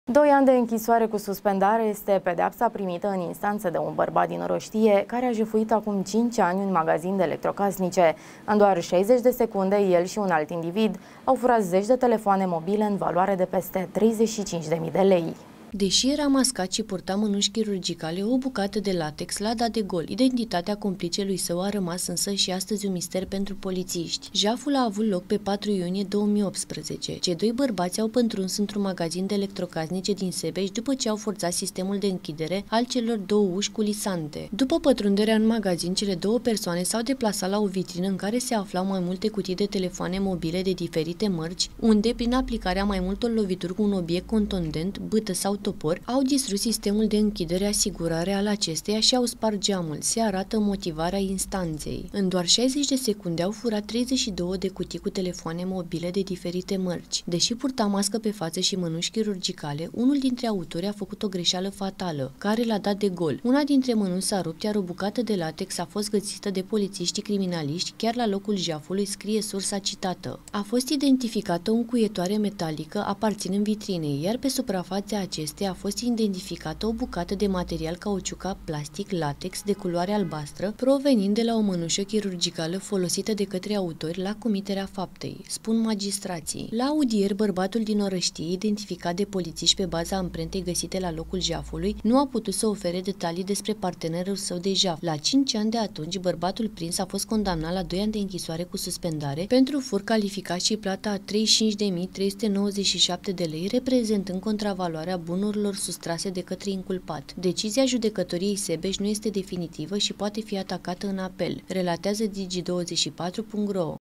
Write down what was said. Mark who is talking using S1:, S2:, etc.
S1: 2 ani de închisoare cu suspendare este pedeapsa primită în instanță de un bărbat din Roștie care a jefuit acum 5 ani un magazin de electrocasnice. În doar 60 de secunde, el și un alt individ au furat zeci de telefoane mobile în valoare de peste 35.000 de lei.
S2: Deși era mascat și purta mănuși chirurgicale, o bucată de latex l-a dat de gol. Identitatea complicelui său a rămas însă și astăzi un mister pentru polițiști. Jaful a avut loc pe 4 iunie 2018. Cei doi bărbați au pătruns într-un magazin de electrocasnice din Sebeș după ce au forțat sistemul de închidere al celor două uși culisante. După pătrunderea în magazin, cele două persoane s-au deplasat la o vitrină în care se aflau mai multe cutii de telefoane mobile de diferite mărci, unde, prin aplicarea mai multor lovituri cu un obiect contundent, bâtă sau topor, au distrus sistemul de închidere-asigurare al acesteia și au spart geamul, se arată motivarea instanței. În doar 60 de secunde au furat 32 de cutii cu telefoane mobile de diferite mărci. Deși purta mască pe față și mănuși chirurgicale, unul dintre autori a făcut o greșeală fatală, care l-a dat de gol. Una dintre mănuși s-a rupt, iar o bucată de latex a fost găsită de polițiștii criminaliști chiar la locul jafului, scrie sursa citată. A fost identificată o încuietoare metalică aparținând vitrinei, iar pe suprafața acesteia a fost identificată o bucată de material cauciucat plastic latex de culoare albastră, provenind de la o mănușă chirurgicală folosită de către autori la comiterea faptei, spun magistrații. La audieri, bărbatul din Orăștie, identificat de polițiști pe baza amprentei găsite la locul jafului, nu a putut să ofere detalii despre partenerul său de jaf. La 5 ani de atunci, bărbatul prins a fost condamnat la 2 ani de închisoare cu suspendare pentru fur calificat și plata a 35.397 de lei, reprezentând contravaloarea bunurilor sustrase de către inculpat. Decizia judecătoriei Sebeș nu este definitivă și poate fi atacată în apel, relatează Digi24.ro.